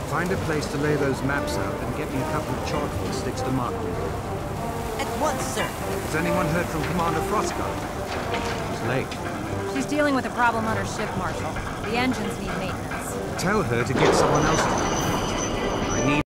Find a place to lay those maps out and get me a couple of charcoal sticks to mark them. At once, sir. Has anyone heard from Commander Frostguard? She's late. She's dealing with a problem on her ship, Marshal. The engines need maintenance. Tell her to get someone else to. I need